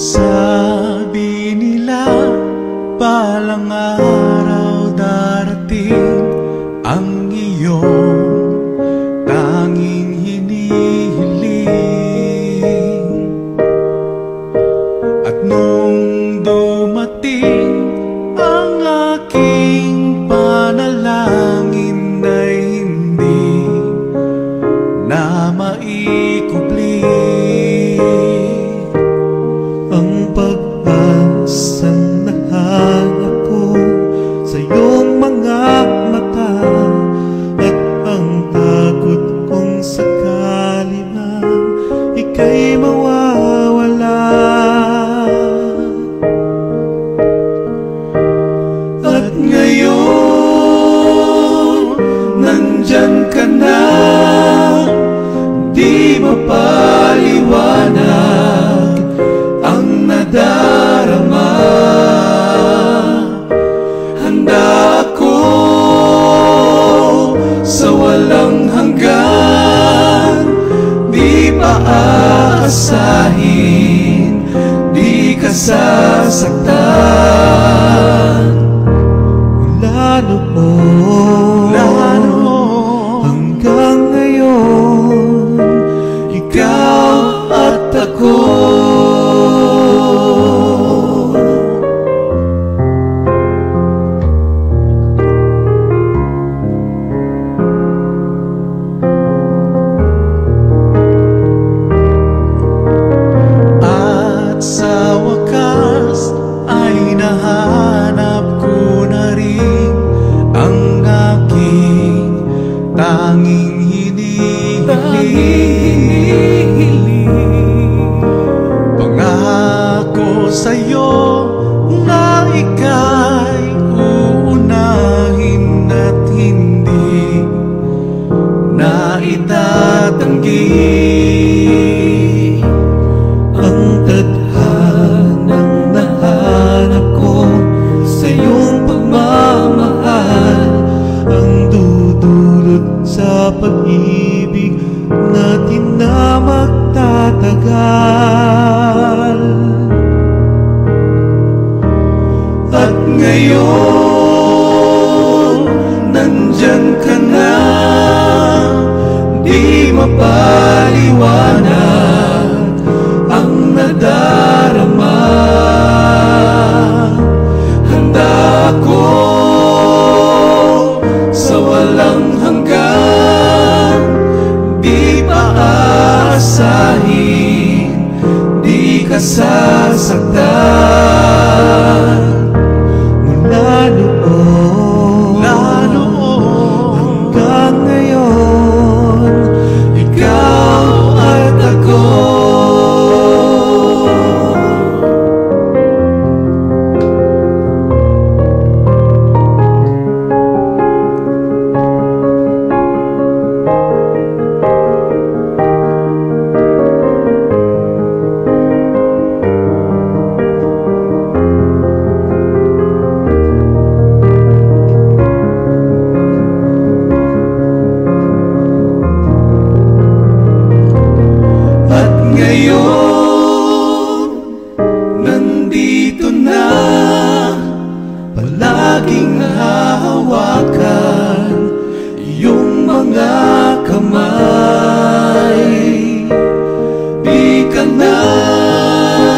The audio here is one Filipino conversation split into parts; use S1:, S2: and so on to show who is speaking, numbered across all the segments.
S1: Sabi nila balang araw darating ang iyong tanging hinihiling. At nung dumating ang aking panalangin ay hindi na maikubli.
S2: Ang pag-asang nahanap ko sa iyong mga mata, at ang takot kong sakali man ika'y mawawala.
S1: At ngayon nandyan ka na, di mapaliwanag ang nadarama. Handa ako sa walang hanggan, di pa aasahin, di ka sasaktan.
S2: Mula noon hanggang ngayon,
S1: ikaw at ako. At sa wakas ay nahanap ko na rin ang aking tanging hinihiling. Pangako sa'yo na ika'y uunahin at hindi na itatanggi.
S2: ang tadhanang nahanap ko sa iyong pagmamahal, ang dudulot sa pag-ibig natin na magtatagal.
S1: At ngayon nandyan ka na, di mapaliwanag ang nadarama. Handa ako sa walang hanggan, di pa aasahin, di ka sasaktan.
S2: Mula noon hanggang ngayon,
S1: ikaw at ako. At ngayon nandito na, palaging hahawakan iyong mga kamay. Di ka na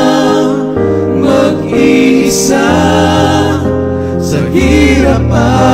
S1: mag-iisa sa hirap